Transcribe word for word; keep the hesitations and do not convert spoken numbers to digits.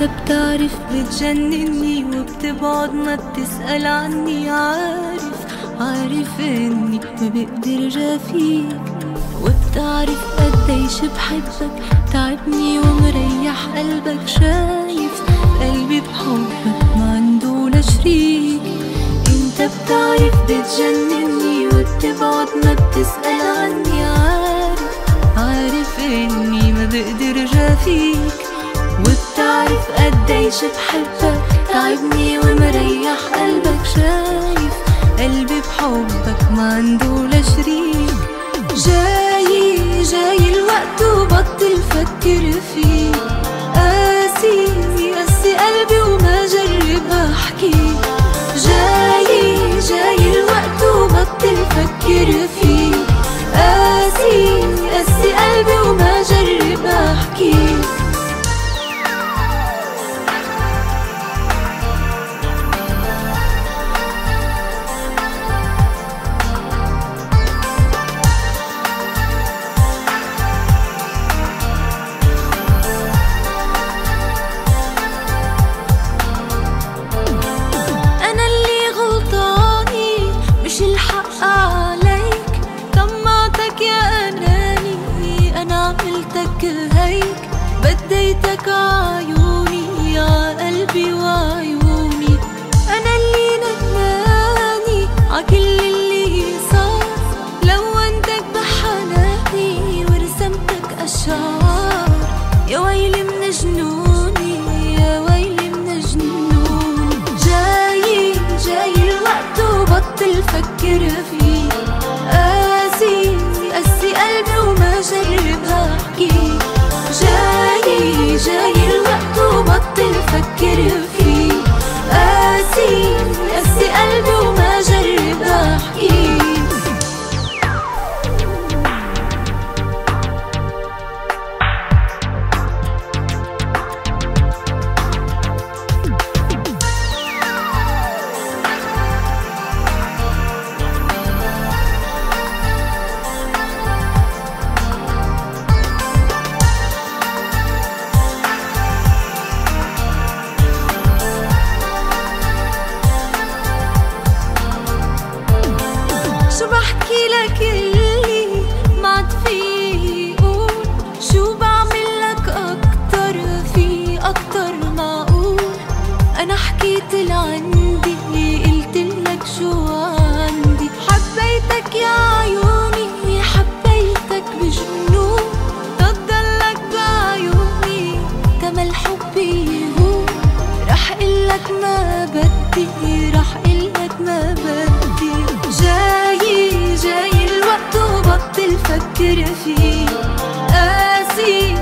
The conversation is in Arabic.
انت بتعرف بتجنني وبتبعد ما بتسأل عني. عارف عارف اني ما بقدر جافيك، وبتعرف قديش بحبك، تعبني ومريح قلبك. شايف قلبي بحبك ما عنده ولا شريك. انت بتعرف بتجنني وبتبعد ما بتسأل عني. عارف عارف اني ما بقدر جافيك، وبتعرف قديش بحبك، تعبني ومريح قلبك. شايف قلبي بحبك ما عنده ولا شريك. جاي جاي الوقت وبطل فكر فيه، قاسي قاسي قلبي وما جرب احكي. جاي جاي الوقت وبطل فكر فيه، قاسي قاسي قلبي وما جرب احكي. هيك بديتك عيوني ع قلبي وعيوني. أنا اللي ندماني عكل اللي صار، لونتك بحناني ورسمتك أشعار. يا ويلي من جنوني يا ويلي من جنوني. جاي جاي الوقت وبطل فكر فيه، قاسي قاسي قلبي وما جرب احكي. جاي جاي الوقت وبطل فكر فيه، قاسي قاسي قلبي وما جرب احكي. شو بحكي لك اللي ما عاد في قول، شو بعمل لك أكتر في أكتر معقول. أنا حكيت لعندي قلت لك شو عندي. حبيتك يا عيوني حبيتك بجنون، تضلك بعيوني تمل حبي هون. رح قلك ما بدي رح قلك ما بدي. جاي جاي الوقت وبطل فكر فيه، قاسي